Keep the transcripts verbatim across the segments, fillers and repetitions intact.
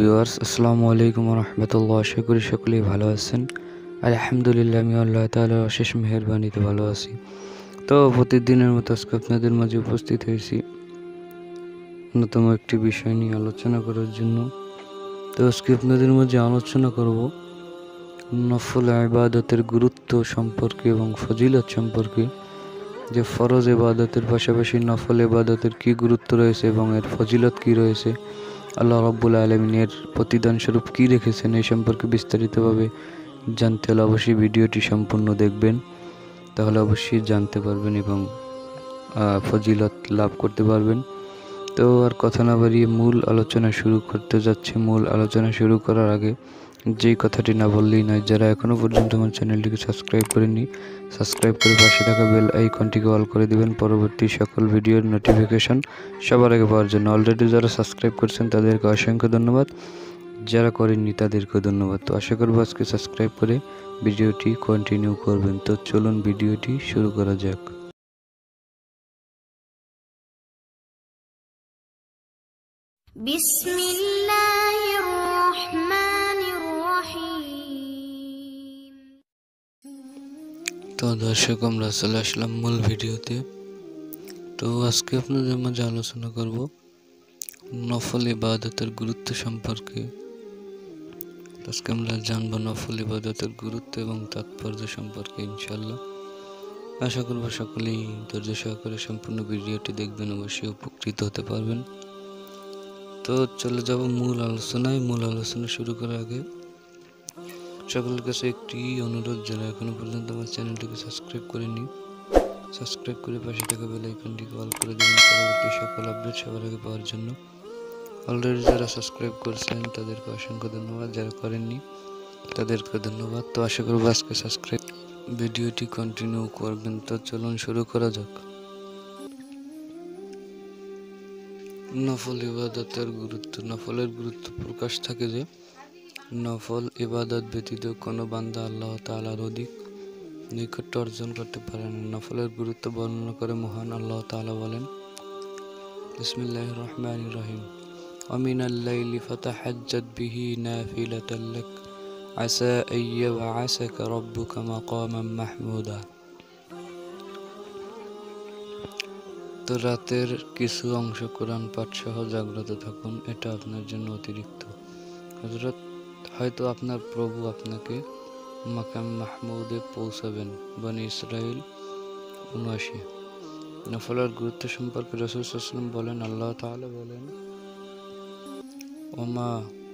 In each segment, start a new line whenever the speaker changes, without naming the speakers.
Viewers, আসসালামু আলাইকুম ওয়া রাহমাতুল্লাহ। আশা করি সকলেই ভালো আছেন। আলহামদুলিল্লাহ, আমি আল্লাহ তাআলার অশেষ মেহেরবানিতে ভালো আছি। তো প্রতিদিনের মতো আজকে আপনাদের মাঝে উপস্থিত হয়েছি অন্যতম একটি বিষয় নিয়ে আলোচনা করার জন্য। তো আজকে আপনাদের মাঝে আলোচনা করব নফল ইবাদতের গুরুত্ব সম্পর্কে এবং ফজিলত সম্পর্কে, যে ফরজ ইবাদতের পাশাপাশি নফল ইবাদতের কী গুরুত্ব রয়েছে এবং এর ফজিলত কী রয়েছে, আল্লাহ রাব্বুল আলামিন এর প্রতিদান স্বরূপ কী রেখেছেন, এই সম্পর্কে বিস্তারিতভাবে জানতে হলে অবশ্যই ভিডিওটি সম্পূর্ণ দেখবেন। তাহলে অবশ্যই জানতে পারবেন এবং ফজিলত লাভ করতে পারবেন। তো আর কথা না বাড়িয়ে মূল আলোচনা শুরু করতে যাচ্ছে। মূল আলোচনা শুরু করার আগে যেই কথাটি না বললেই নয়, যারা এখনও পর্যন্ত আমার চ্যানেলটিকে সাবস্ক্রাইব করেননি, সাবস্ক্রাইব করে পাশে থাকা বেল আইকনটিকে অল করে দিবেন পরবর্তী সকল ভিডিওর নোটিফিকেশন সবার আগে পাওয়ার জন্য। অলরেডি যারা সাবস্ক্রাইব করছেন তাদেরকে অসংখ্য ধন্যবাদ, যারা করেননি তাদেরকেও ধন্যবাদ। তো আশা করবো আজকে সাবস্ক্রাইব করে ভিডিওটি কন্টিনিউ করবেন। তো চলুন ভিডিওটি শুরু করা যাক।
বিসমিল্লাহির রহমানির রহিম।
তো দর্শক, আমরা চলে আসলাম মূল ভিডিওতে। তো আজকে আপনাদের মাঝে আলোচনা করব নফল ইবাদতের গুরুত্ব সম্পর্কে। আজকে আমরা জানবো নফল ইবাদতের গুরুত্ব এবং তাৎপর্য সম্পর্কে ইনশাল্লাহ। আশা করবো সকলেই ধৈর্য সহকারে সম্পূর্ণ ভিডিওটি দেখবেন, অবশ্যই উপকৃত হতে পারবেন। তো চলে যাব মূল আলোচনায়। মূল আলোচনা শুরু করার আগে সকলের কাছে একটি অনুরোধ, যারা এখনো পর্যন্ত আমার চ্যানেলটিকে সাবস্ক্রাইব করেনি, সাবস্ক্রাইব করে পাশে থাকা বেল আইকনটিকে অল করে দেবেন পরবর্তী সকল আপডেট সবার আগে পাওয়ার জন্য। অলরেডি যারা সাবস্ক্রাইব করছেন তাদেরকে অসংখ্য ধন্যবাদ, যারা করেননি তাদেরকে ধন্যবাদ। তো আশা করব আজকে সাবস্ক্রাইব ভিডিওটি কন্টিনিউ করবেন। তো চলুন শুরু করা যাক। নফল ইবাদতের গুরুত্ব। নফলের গুরুত্ব প্রকাশ থাকে যে নফল ইবাদত ব্যতীত কোনো বান্দা আল্লাহ তাআলার অধিক নৈকট্য অর্জন করতে পারে না। নফলের গুরুত্ব বর্ণনা করে মহান আল্লাহ তাআলা বলেন, বিসমিল্লাহির রহমানির রহিম, ওয়ামিনাল লাইলি ফাতাহাজ্জাদ বিহি নাফিলাতাল লাক আসা আইয়াবআসাকা রাব্বুকা মাকামান মাহমুদা। তো রাতের কিছু অংশ কোরআন পাঠ সহ জাগ্রত থাকুন, এটা আপনার জন্য অতিরিক্ত। হযরত হয়তো আপনার প্রভু আপনাকে মাকাম মাহমুদে পৌঁছাবেন। বনি ইসরাইল উনআশি। নফলের গুরুত্ব সম্পর্কে রাসূল সাল্লাল্লাহু আলাইহি ওয়াসাল্লাম বলেন, আল্লাহ তাআলা বলেন, ওমা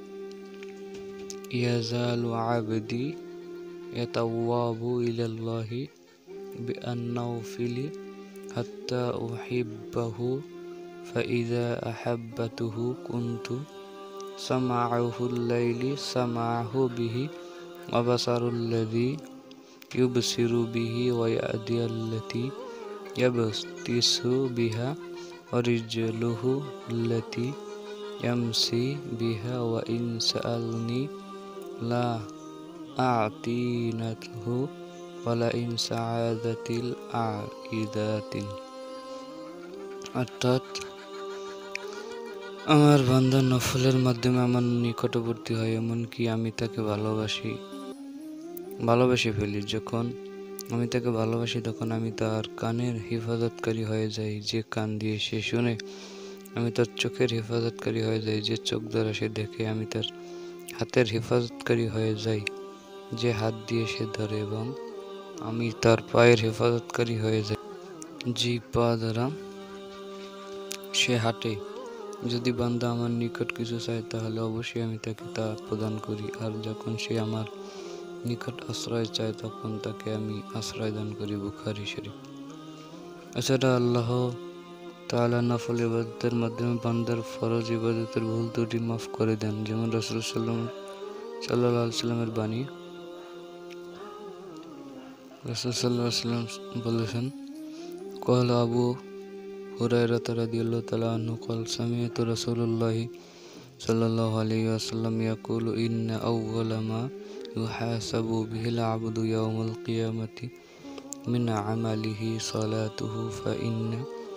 ইয়াজালু আবদি ইয়াতাওয়াবু ইলাল্লাহি বিআন্নাওফিলি হাত্তা উহিব্বাহু ফাইযা আহাব্বাতুহু কুনতু সামাআহুল লাইলি সামাআহু বিহি ওয়া বাসারুল্লাযী ইউবসিরু বিহি ওয়া ইয়াদিয়াল্লাতী ইয়াবতিসু বিহা ওয়া রিজলুহু আল্লাতী ইয়ামসি বিহা ওয়া ইন সাআলনি লা আ'তিনাতহু ওয়া লা ইন সাআদাতিল আ'iদাতিন। অর্থাৎ আমার বান্দা নফলের মাধ্যমে আমার নিকটবর্তী হয়, এমনকি আমি তাকে ভালোবাসি ভালোবেসে ফেলি। যখন আমি তাকে ভালোবাসি তখন আমি তার কানের হেফাজতকারী হয়ে যাই, যে কান দিয়ে সে শুনে। আমি তার চোখের হেফাজতকারী হয়ে যাই, যে চোখ দ্বারা সে দেখে। আমি তার হাতের হেফাজতকারী হয়ে যাই, যে হাত দিয়ে সে ধরে। এবং আমি তার পায়ের হেফাজতকারী হয়ে যাই, যে পা দ্বারা সে হাঁটে। যদি বান্দা আমার নিকট কিছু চায় তাহলে অবশ্যই আমি তাকে তা প্রদান করি, আর যখন সে আমার নিকট আশ্রয় চায় তখন তাকে আমি আশ্রয় দান করি। বুখারী শরীফ। এছাড়া আল্লাহ তাআলা নফল ইবাদতের মাধ্যমে বান্দার ফরজ ইবাদতের ভুল ত্রুটি মাফ করে দেন। যেমন রাসূল সাল্লাল্লাহু আলাইহি ওয়াসাল্লামের বাণী, রাসূল সাল্লাল্লাহু আলাইহি ওয়াসাল্লাম বলেছেন, قال আবু হুরায়রা রাদিয়াল্লাহু তাআলা আনহু قال سمعت رسول الله صلى الله عليه وسلم يقول إن أول ما يحاسب به العبد يوم القيامة من عمله صلاته فإن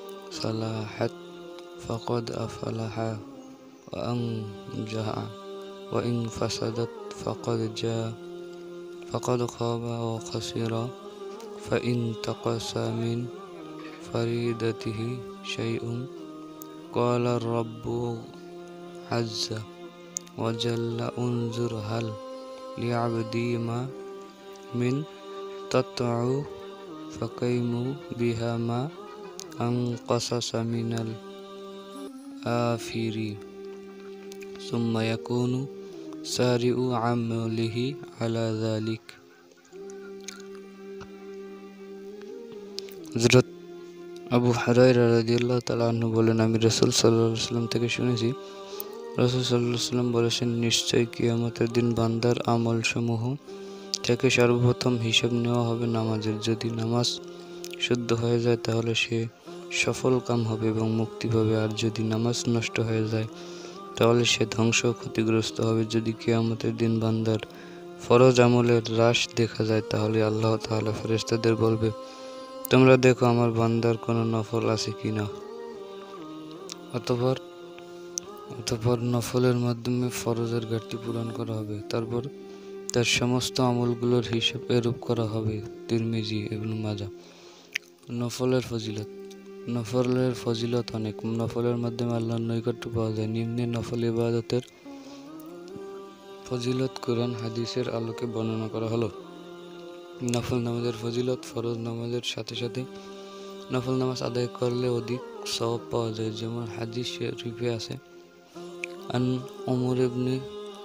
صلاحت فقد أفلح وأنجح وإن فسدت فقد جاء فقد خاب وخسر فإن تقصى من فريدته شيء قال الرب عز وجل انظر هل لعبدي ما من تطع فقيموا بها ما أنقصص من الآفر ثم يكون سارع عمله على ذلك। হযরত আবু হুরায়রা রাদিয়াল্লাহু তাআলা আনহু বলেন, আমি রাসূল সাল্লাল্লাহু আলাইহি ওয়াসাল্লাম থেকে শুনেছি, রাসূল সাল্লাল্লাহু আলাইহি ওয়াসাল্লাম বলেছেন, নিশ্চয় কিয়ামতের দিন বান্দার আমলসমূহ থেকে সর্বপ্রথম হিসাব নেওয়া হবে নামাজের। যদি নামাজ শুদ্ধ হয়ে যায় তাহলে সে সফল কাম হবে এবং মুক্তি পাবে, আর যদি নামাজ নষ্ট হয়ে যায় তাহলে সে ধ্বংস ও ক্ষতিগ্রস্ত হবে। যদি কিয়ামতের দিন বান্দার ফরজ আমলের হ্রাস দেখা যায় তাহলে আল্লাহ তাআলা ফেরেশতাদের বলবে, তোমরা দেখো আমার বান্দার কোনো নফল আছে কিনা। অতঃপর অতঃপর নফলের মাধ্যমে ফরজের ঘাটতি পূরণ করা হবে। তারপর তার সমস্ত আমলগুলোর হিসাব এরূপ করা হবে। তিরমিজি, ইবনে মাজাহ। নফলের ফজিলত। নফলের ফজিলত অনেক। নফলের মাধ্যমে আল্লাহর নৈকট্য পাওয়া যায়। নিম্নে নফল ইবাদতের ফজিলত কুরআন হাদিসের আলোকে বর্ণনা করা হলো। নফল নামাজের ফজিলত। ফরজ নামাজের সাথে সাথে নফল নামাজ আদায় করলে অধিক সওয়াব পাওয়া যায়, যেমন হাদিস শরীফে আছে, আন উমর ইবনে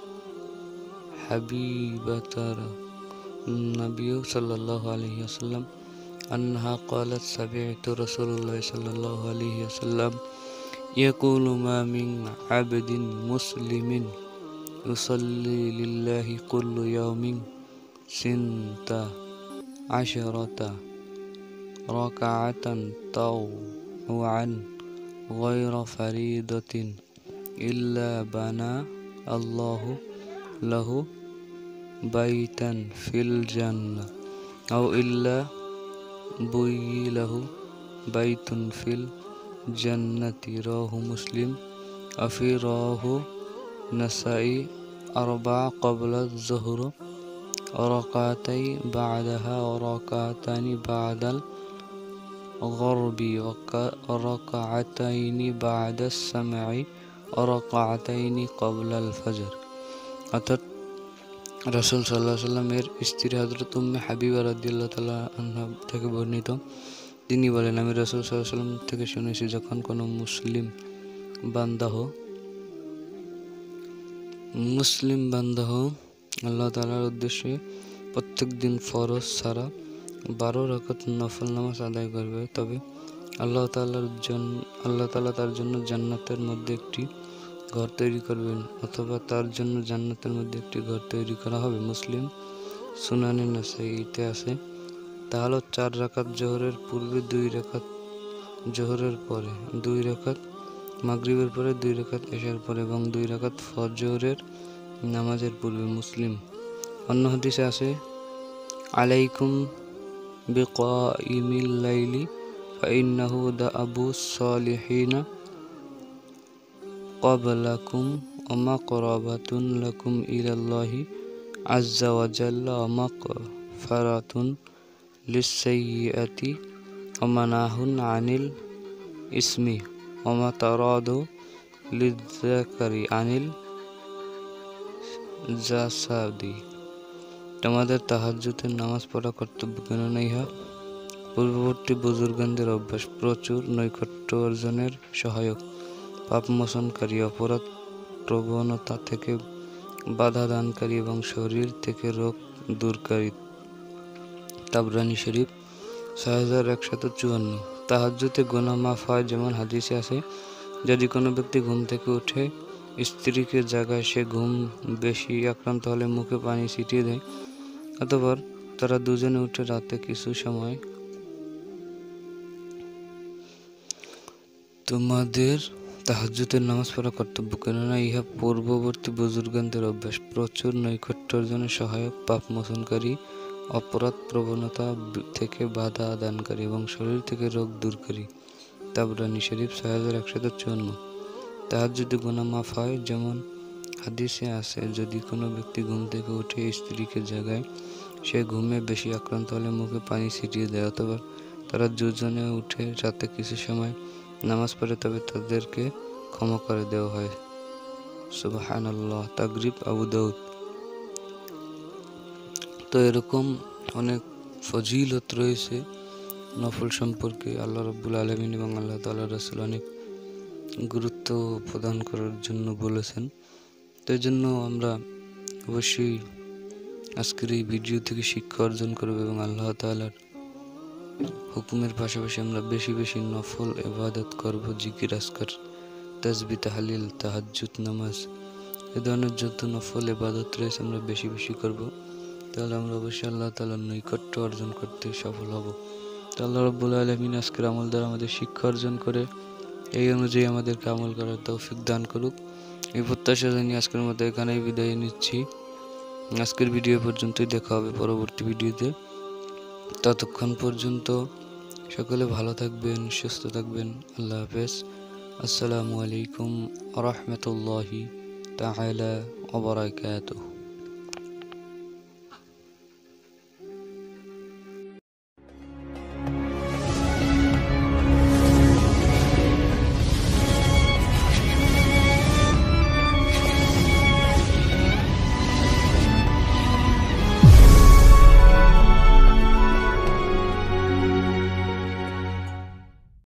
হাবিবাতার নবী সাল্লাল্লাহু আলাইহি ওয়াসাল্লাম أنها قالت سمعت رسول الله صلى الله عليه وسلم يقول ما من عبد مسلم يصلي لله كل يوم سنت عشرة ركعة طوعا غير فريضة إلا بنى الله له بيتا في الجنة أو إلا بُيِّ له بيت في الجنة رواه مسلم وفي رواه نسائي أربع قبل الظهر وركعتين بعدها وركعتان بعد الغرب وركعتين بعد السمع وركعتين قبل الفجر। অর্থাৎ রাসূল সাল্লাল্লাহু আলাইহি ওয়াসাল্লামের স্ত্রী হযরত উম্মে হাবিবা রাদিয়াল্লাহু তাআলা আনহা থেকে বর্ণিত, তিনি বলেন, আমি রাসূল সাল্লাল্লাহু আলাইহি ওয়াসাল্লাম থেকে শুনেছি, যখন কোনো মুসলিম বান্দা মুসলিম বান্দা আল্লাহ তাআলার উদ্দেশ্যে প্রত্যেক দিন ফরজ ছাড়া বারো রাকাত নফল নামাজ আদায় করবে, তবে আল্লাহ তাআলার জন্য আল্লাহ তাআলা তার জন্য জান্নাতের মধ্যে একটি ঘর তৈরি করবেন, অথবা তার জন্য জান্নাতের মধ্যে একটি ঘর তৈরি করা হবে। মুসলিম সুনানে নাসাইতে আছে, তা হলো চার রাকাত জোহরের পূর্বে, দুই রাকাত জোহরের পরে, দুই রাকাত মাগরিবের পরে, দুই রাকাত এশার পরে এবং দুই রাকাত ফজরের নামাজের পূর্বে। মুসলিম। অন্য হাদিসে আছে, আলাইকুম বিকাইমিল লাইলি ফাইন্নাহু দাআবু সালিহিনা ক্বাবলাকুম ওয়া মাকরাবাতুন লাকুম ইলাল্লাহি আযজা ওয়া জাল্লা ওয়া মাগফিরাতুন লিস-সাইয়্যাতি ওয়া মানাহুন আনিল ইসমি ওয়া মাতারাদু লিয-যাকারি আনিল জাসাদি। তোমাদের তাহাজ্জুদের নামাজ পড়া কর্তব্য, কেননা ইহা পূর্ববর্তী বুজুর্গদের অভ্যাস, প্রচুর নৈকট্য অর্জনের সহায়ক, পাপ মোচনকারী, অপরাধ প্রবণতা থেকে বাধা দানকারী এবং শরীর থেকে রোগ দূরকারী। তাবরানী শরীফ ছয় হাজার একশত চুয়ান্ন। তাহাজ্জুদে গুনাহ মাফ হয়, যেমন হাদিসে আছে, যদি কোনো ব্যক্তি ঘুম থেকে উঠে স্ত্রীকে জাগায়, সে ঘুম বেশি আক্রান্ত হলে মুখে পানি ছিটিয়ে দেয়, অতঃপর তারা দুজনে উঠে রাতে কিছু সময় তোমাদের তাহাজ্জুদের নামাজ পড়া কর্তব্য, কেননা ইহা পূর্ববর্তী বুজুর্গদের অভ্যাস, প্রচুর নৈকট্য অর্জনের সহায়ক, পাপ মোচনকারী, অপরাধ প্রবণতা থেকে বাধা দানকারী এবং শরীর থেকে রোগ দূরকারী। তাবরানী শরীফ ছয় হাজার একশত চুয়ান্ন। তাহাজ্জুদে গুনাহ মাফ হয়, যেমন হাদিসে আছে, যদি কোনো ব্যক্তি ঘুম থেকে উঠে স্ত্রীকে জাগায়, সে ঘুমে বেশি আক্রান্ত হলে মুখে পানি ছিটিয়ে দেয়, অথবা তারা দুজনে উঠে রাতে কিছু সময় নামাজ পড়ে, তবে তাদেরকে ক্ষমা করে দেওয়া হয়। সুবহানাল্লাহ। তাগরিব আবু দাউদ। তো এরকম অনেক ফজিলত রয়েছে নফল সম্পর্কে। আল্লাহ রাব্বুল আলামিন এবং আল্লাহ তাআলা রাসূল অনেক গুরুত্ব প্রদান করার জন্য বলেছেন। তো এই জন্য আমরা অবশ্যই আজকের এই ভিডিও থেকে শিক্ষা অর্জন করব এবং আল্লাহ তাআলার হুকুমের পাশাপাশি আমরা বেশি বেশি নফল ইবাদত করব, জিকির আজকার, তাসবিহ, তাহলিল, তাহাজ্জুদ, নামাজ, এ ধরনের যত নফল ইবাদত রয়েছে আমরা বেশি বেশি করব। তাহলে আমরা অবশ্যই আল্লাহ তাআলার নৈকট্য অর্জন করতে সফল হব। তো আল্লাহ রাব্বুল আলামিন আজকের আমল দ্বারা আমাদের শিক্ষা অর্জন করে এই অনুযায়ী আমাদেরকে আমল করার তৌফিক দান করুক। এই প্রত্যাশা জানিয়ে আজকের মতো এখানেই বিদায় নিচ্ছি। আজকের ভিডিও পর্যন্তই, দেখা হবে পরবর্তী ভিডিওতে। ততক্ষণ পর্যন্ত সকলে ভালো থাকবেন, সুস্থ থাকবেন। আল্লাহ হাফেজ। আসসালামু আলাইকুম ওয়া রাহমাতুল্লাহি তাআলা ওয়া বারাকাতুহু।